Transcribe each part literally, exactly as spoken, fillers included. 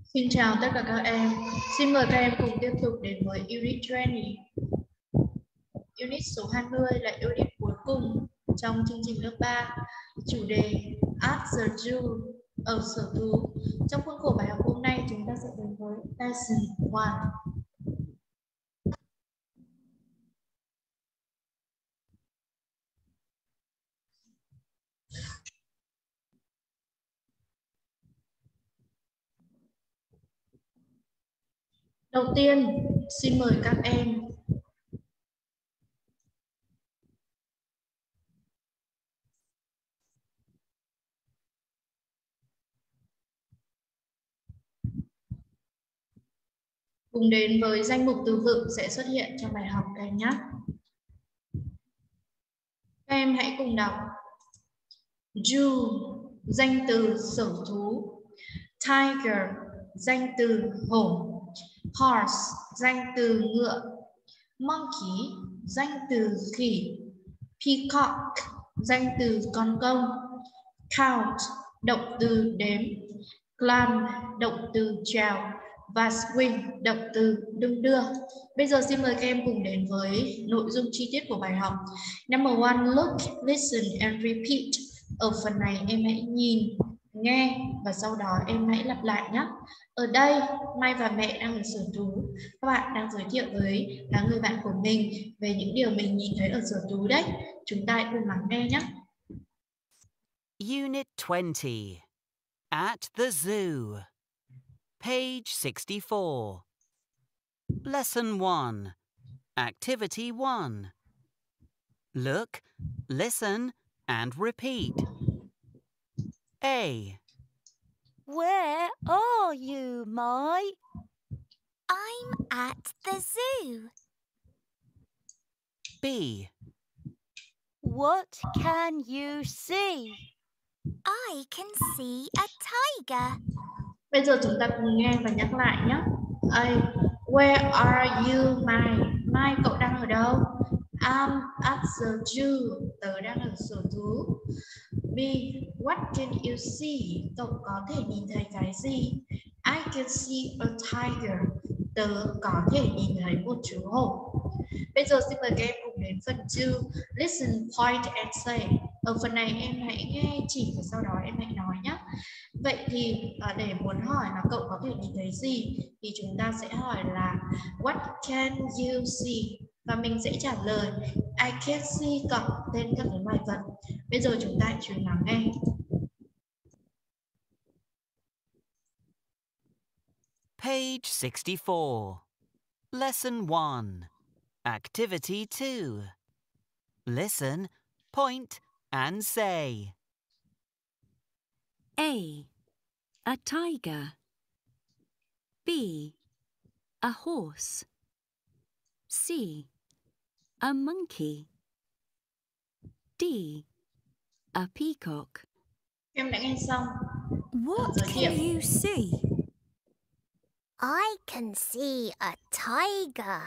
Xin chào tất cả các em. Xin mời các em cùng tiếp tục đến với Unit hai mươi. Unit số hai mươi là unit cuối cùng trong chương trình lớp ba. Chủ đề At the Zoo, ở sở thú. Trong khuôn khổ bài học hôm nay chúng ta sẽ đến với Lesson một. Đầu tiên, xin mời các em cùng đến với danh mục từ vựng sẽ xuất hiện trong bài học các em nhé. Các em hãy cùng đọc. Zoo, danh từ sở thú. Tiger, danh từ hổ. Horse, danh từ ngựa. Monkey, danh từ khỉ. Peacock, danh từ con công. Count, động từ đếm. Climb, động từ trèo. Và swing, động từ đung đưa. Bây giờ xin mời các em cùng đến với nội dung chi tiết của bài học. Number one, look, listen and repeat. Ở phần này em hãy nhìn, nghe và sau đó em hãy lặp lại nhé. Ở đây, Mai và mẹ đang ở sở thú. Các bạn đang giới thiệu với là người bạn của mình về những điều mình nhìn thấy ở sở thú đấy. Chúng ta hãy cùng lắng nghe nhé. Unit twenty. At the Zoo. Page sixty-four. Lesson one. Activity one. Look, listen, and repeat. A. Where are you, Mai? I'm at the zoo. B. What can you see? I can see a tiger. Bây giờ chúng ta cùng nghe và nhắc lại nhé. A. Where are you, Mai? Mai, cậu đang ở đâu? I'm at the zoo. Tớ đang ở sở thú. B. What can you see? Cậu có thể nhìn thấy cái gì? I can see a tiger. Tớ có thể nhìn thấy một chú hổ. Bây giờ xin mời các em cùng đến phần two. Listen, point and say. Ở phần này em hãy nghe chỉ và sau đó em hãy nói nhé. Vậy thì để muốn hỏi là cậu có thể nhìn thấy gì thì chúng ta sẽ hỏi là what can you see? Và mình sẽ trả lời I can see cộng tên các cái loài vật. Bây giờ chúng ta hãy chú ý lắng nghe. Page sixty-four. Lesson one. Activity two. Listen, point, and say. A. A tiger. B. A horse. C. A monkey. D. A peacock. Em đã nghe xong. What Giới thiệu. can you see? I can see a tiger.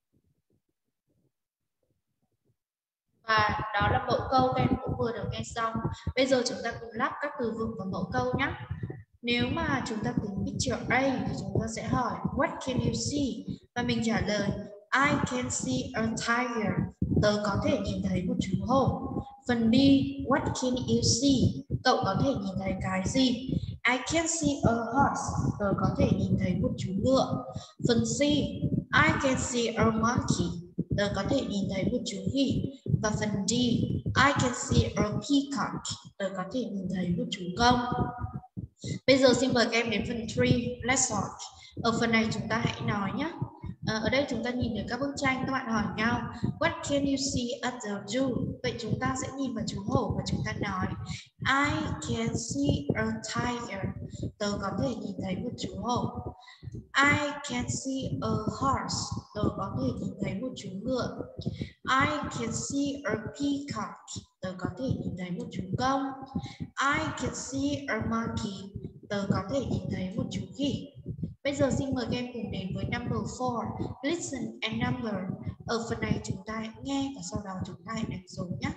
Và đó là mẫu câu các em cũng vừa được nghe xong. Bây giờ chúng ta cùng lắp các từ vựng vào mẫu câu nhé. Nếu mà chúng ta tính picture A thì chúng ta sẽ hỏi what can you see? Và mình trả lời I can see a tiger. Tớ có thể nhìn thấy một chú hổ. Phần B, what can you see? Cậu có thể nhìn thấy cái gì? I can see a horse. Tớ có thể nhìn thấy một chú ngựa. Phần C, I can see a monkey. Tớ có thể nhìn thấy một chú khỉ. Và phần D, I can see a peacock. Tớ có thể nhìn thấy một chú công. Bây giờ xin mời các em đến phần ba, let's start. Ở phần này chúng ta hãy nói nhé. À, ở đây chúng ta nhìn được các bức tranh, các bạn hỏi nhau what can you see at the zoo? Vậy chúng ta sẽ nhìn vào chú hổ và chúng ta nói I can see a tiger. Tớ có thể nhìn thấy một chú hổ. I can see a horse. Tớ có thể nhìn thấy một chú ngựa. I can see a peacock. Tớ có thể nhìn thấy một chú công. I can see a monkey. Tớ có thể nhìn thấy một chú khỉ. Bây giờ xin mời các em cùng đến với number four. Listen and number. Ở phần này chúng ta hãy nghe và sau đó chúng ta hãy đánh dấu nhé.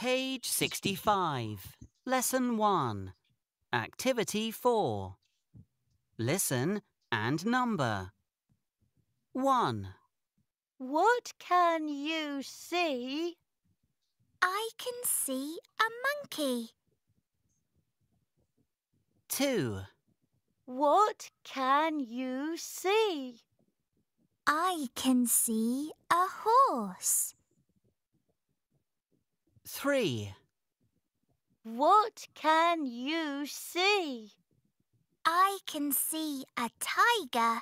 Page sixty-five. Lesson one. Activity four. Listen and number. one. What can you see? I can see a monkey. two. What can you see? I can see a horse. three. What can you see? I can see a tiger.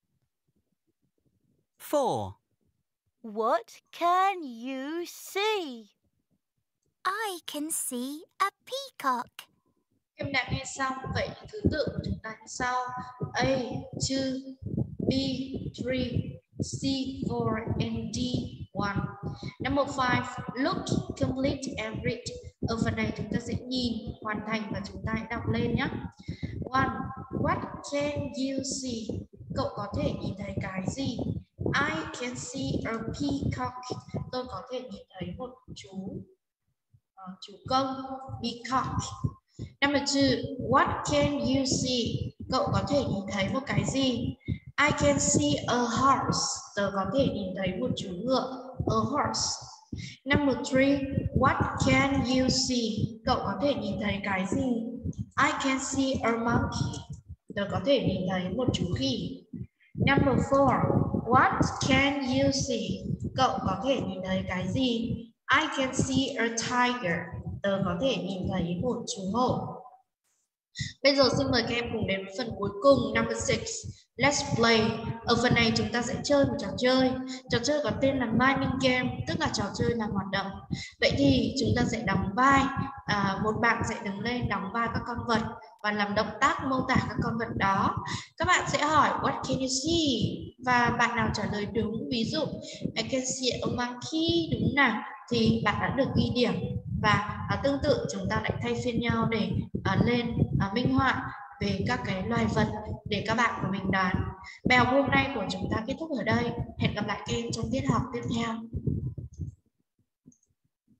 four. What can you see? I can see a peacock. Em đã nghe xong, vậy thứ tự của chúng ta như sau: A two, B three, C four, and D one. Number five, look, complete and read. Ở phần này chúng ta sẽ nhìn, hoàn thành và chúng ta hãy đọc lên nhé. One, what can you see? Cậu có thể nhìn thấy cái gì? I can see a peacock. Tôi có thể nhìn thấy một chú uh, chú công, peacock. Number two, what can you see? Cậu có thể nhìn thấy một cái gì? I can see a horse. Tớ có thể nhìn thấy một chú ngựa, a horse. Number three, what can you see? Cậu có thể nhìn thấy cái gì? I can see a monkey. Tớ có thể nhìn thấy một chú khỉ. Number four, what can you see? Cậu có thể nhìn thấy cái gì? I can see a tiger. Tớ có thể nhìn thấy một chú hổ. Bây giờ xin mời các em cùng đến với phần cuối cùng, number six. Let's play. Ở phần này chúng ta sẽ chơi một trò chơi. Trò chơi có tên là Mining Game, tức là trò chơi làm hoạt động. Vậy thì chúng ta sẽ đóng vai. À, một bạn sẽ đứng lên đóng vai các con vật và làm động tác mô tả các con vật đó. Các bạn sẽ hỏi what can you see? Và bạn nào trả lời đúng, ví dụ I can see a monkey, đúng nào, thì bạn đã được ghi điểm. Và à, tương tự chúng ta lại thay phiên nhau để à, lên à, minh họa về các cái loài vật để các bạn của mình đoán. Bài học hôm nay của chúng ta kết thúc ở đây. Hẹn gặp lại các em trong tiết học tiếp theo.